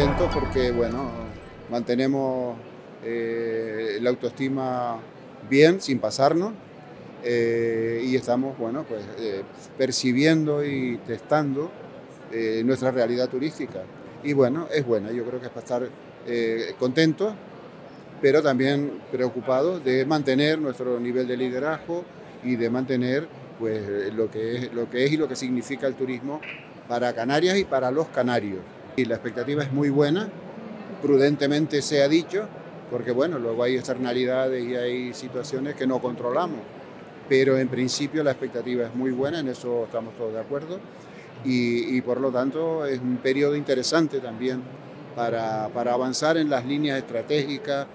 contentos porque, bueno, mantenemos la autoestima bien, sin pasarnos, y estamos, bueno, pues percibiendo y testando nuestra realidad turística. Y bueno, es buena, yo creo que es para estar contentos, pero también preocupados de mantener nuestro nivel de liderazgo y de mantener pues lo que es y lo que significa el turismo para Canarias y para los canarios. Y la expectativa es muy buena, prudentemente se ha dicho, porque bueno, luego hay externalidades y hay situaciones que no controlamos, pero en principio la expectativa es muy buena, en eso estamos todos de acuerdo, y por lo tanto es un periodo interesante también para avanzar en las líneas estratégicas,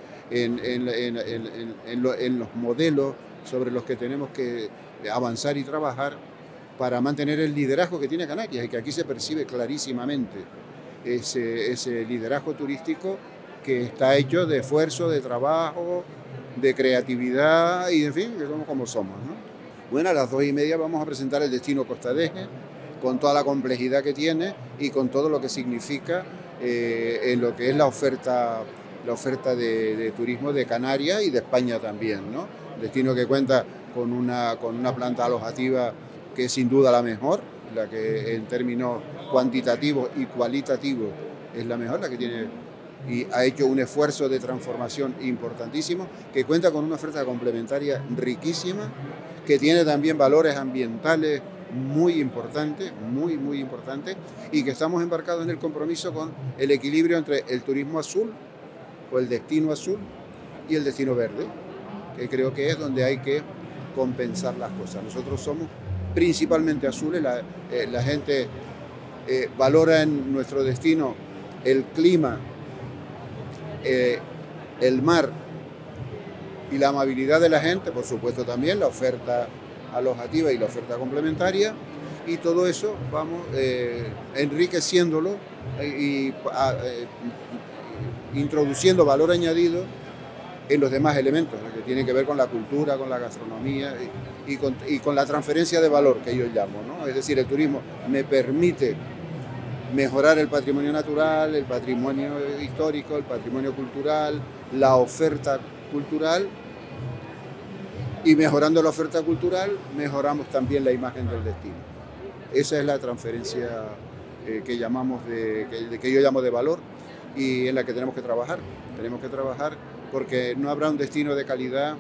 en los modelos sobre los que tenemos que avanzar y trabajar para mantener el liderazgo que tiene Canarias y que aquí se percibe clarísimamente ese liderazgo turístico que está hecho de esfuerzo, de trabajo, de creatividad y en fin, que somos como somos, ¿no? Bueno, a las 2:30 vamos a presentar el destino Costa de Eje, con toda la complejidad que tiene y con todo lo que significa en lo que es la oferta de turismo de Canarias y de España también, ¿no? Destino que cuenta con una planta alojativa que es sin duda la mejor, la que en términos cuantitativos y cualitativos es la mejor, la que tiene y ha hecho un esfuerzo de transformación importantísimo, que cuenta con una oferta complementaria riquísima, que tiene también valores ambientales muy importantes, muy importantes, y que estamos embarcados en el compromiso con el equilibrio entre el turismo azul o el destino azul y el destino verde, que creo que es donde hay que compensar las cosas. Nosotros somos principalmente azules, la gente valora en nuestro destino el clima, el mar y la amabilidad de la gente, por supuesto también la oferta alojativa y la oferta complementaria, y todo eso vamos enriqueciéndolo y introduciendo valor añadido en los demás elementos, que tienen que ver con la cultura, con la gastronomía y con la transferencia de valor que yo llamo, ¿no? Es decir, el turismo me permite mejorar el patrimonio natural, el patrimonio histórico, el patrimonio cultural, la oferta cultural, y mejorando la oferta cultural mejoramos también la imagen del destino. Esa es la transferencia que yo llamo de valor y en la que tenemos que trabajar. Tenemos que trabajar porque no habrá un destino de calidad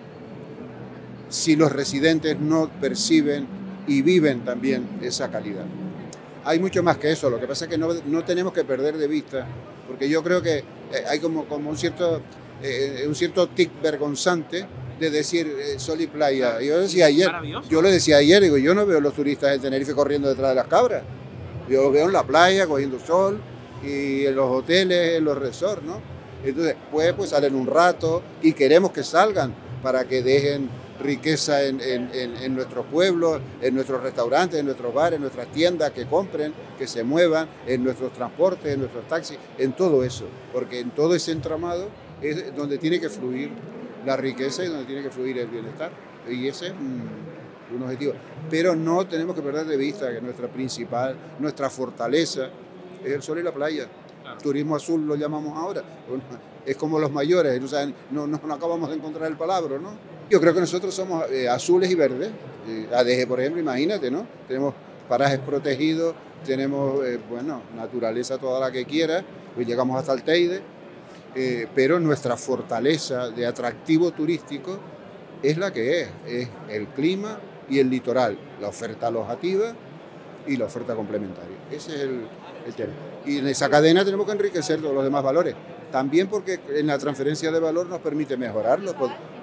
si los residentes no perciben y viven también esa calidad. Hay mucho más que eso, lo que pasa es que no tenemos que perder de vista, porque yo creo que hay como un cierto tic vergonzante de decir sol y playa. Yo lo decía ayer, digo, yo no veo a los turistas de Tenerife corriendo detrás de las cabras. Yo los veo en la playa, cogiendo sol, y en los hoteles, en los resorts, ¿no? Entonces, pues salen un rato y queremos que salgan para que dejen riqueza en nuestros pueblos, en nuestros restaurantes, en nuestros bares, en nuestras tiendas, que compren, que se muevan, en nuestros transportes, en nuestros taxis, en todo eso, porque en todo ese entramado es donde tiene que fluir la riqueza y donde tiene que fluir el bienestar, y ese es un objetivo. Pero no tenemos que perder de vista que nuestra fortaleza es el sol y la playa. Turismo azul lo llamamos ahora, es como los mayores, o sea, no acabamos de encontrar el palabra, ¿no? Yo creo que nosotros somos azules y verdes. ADG, por ejemplo, imagínate, ¿no? Tenemos parajes protegidos, tenemos, naturaleza toda la que quiera, pues llegamos hasta el Teide, pero nuestra fortaleza de atractivo turístico es la que es el clima y el litoral, la oferta alojativa y la oferta complementaria. Ese es el tema. Y en esa cadena tenemos que enriquecer todos los demás valores. También porque en la transferencia de valor nos permite mejorarlo.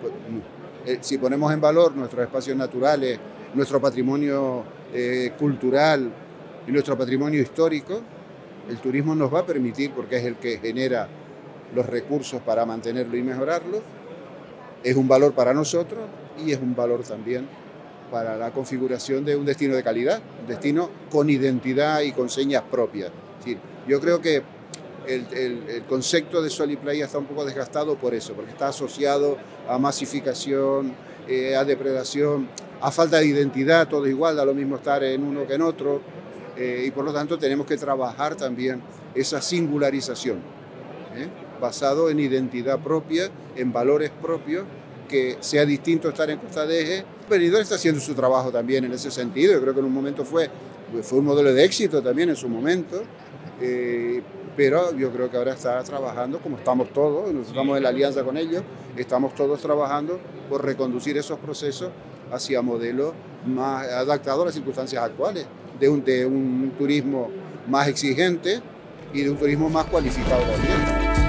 Si ponemos en valor nuestros espacios naturales, nuestro patrimonio cultural y nuestro patrimonio histórico, el turismo nos va a permitir, porque es el que genera los recursos para mantenerlo y mejorarlo, es un valor para nosotros y es un valor también para la configuración de un destino de calidad, un destino con identidad y con señas propias. Es decir, yo creo que el concepto de sol y playa está un poco desgastado por eso, porque está asociado a masificación, a depredación, a falta de identidad, todo igual, da lo mismo estar en uno que en otro, y por lo tanto tenemos que trabajar también esa singularización, basado en identidad propia, en valores propios, que sea distinto estar en Costa de Eje. Benidorm está haciendo su trabajo también en ese sentido. Yo creo que en un momento fue un modelo de éxito también en su momento, pero yo creo que ahora está trabajando, como estamos todos, nosotros estamos en la alianza con ellos, estamos todos trabajando por reconducir esos procesos hacia modelos más adaptados a las circunstancias actuales, de un turismo más exigente y de un turismo más cualificado también.